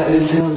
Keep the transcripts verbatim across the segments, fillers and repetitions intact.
is him.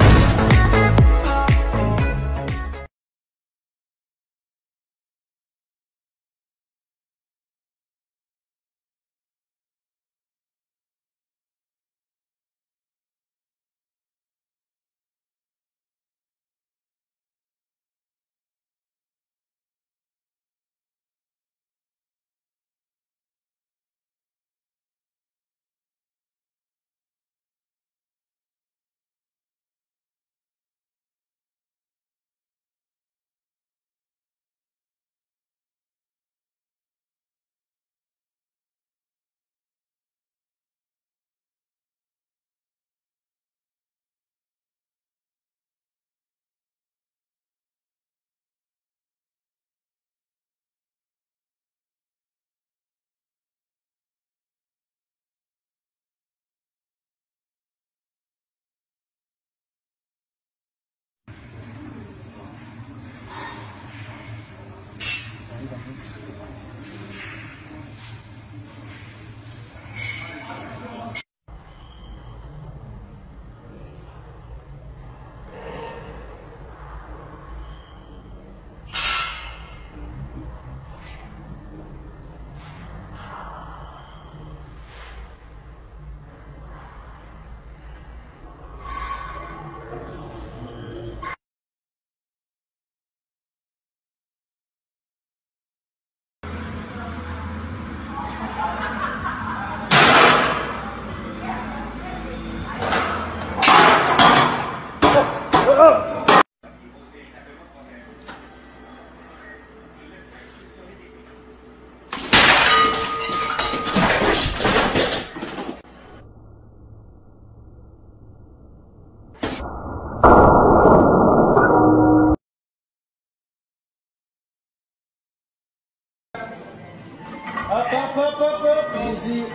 Up, up, up, up, up. Easy.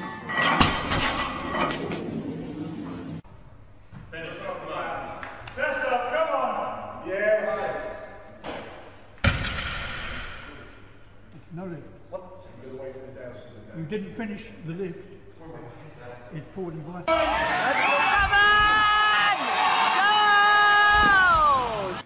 Finish off, man. First up, come on. Yes. No lift. What? You didn't finish the lift. It's poured in by. Come on! Go!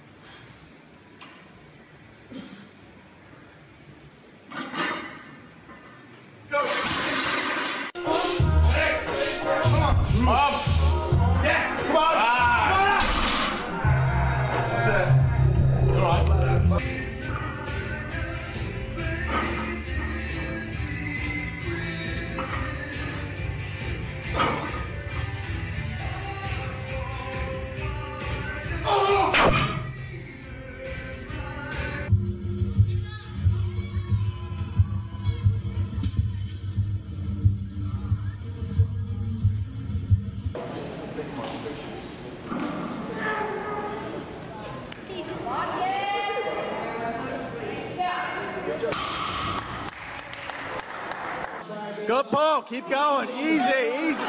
Good ball, keep going, easy, easy.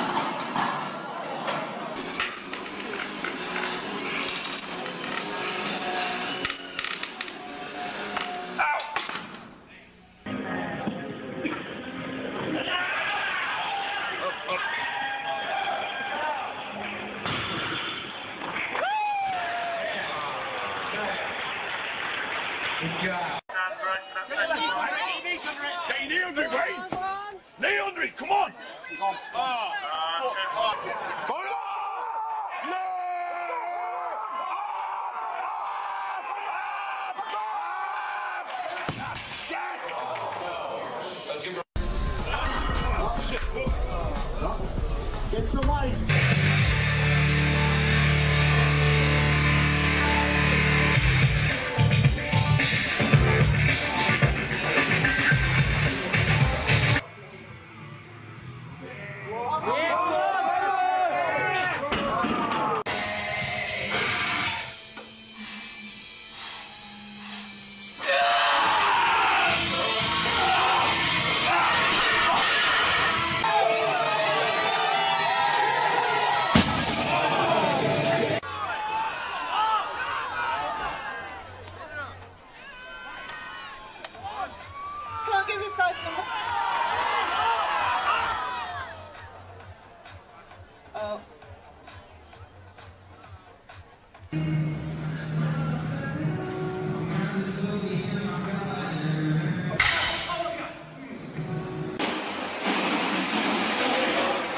Good job. Get your knee under it, Wayne. Knee under it, come on. Oh. Oh. Go on. No. Yes. Get some ice.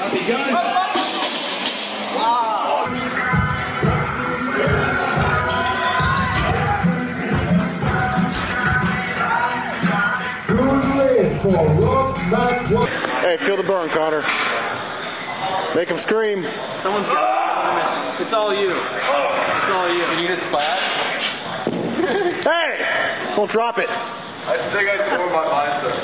Hey, feel the burn, Connor. Make him scream. Someone's got it. It's all you. It's all you. You need a splash? Hey! Don't drop it. I think I tore my bicep.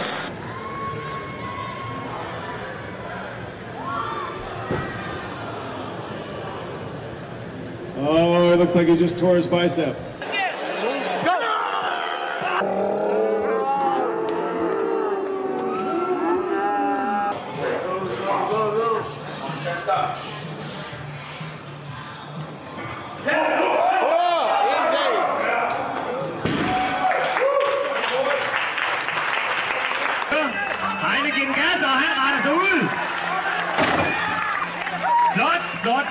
Oh, it looks like he just tore his bicep. Heineken gas og han retter sig ud. Flot, flot.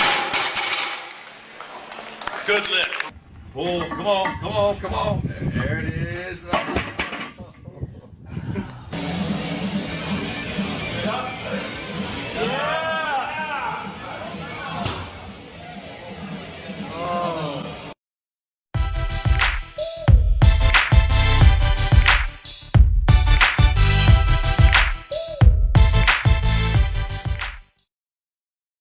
Good lift. Pull, come on, come on, come on. There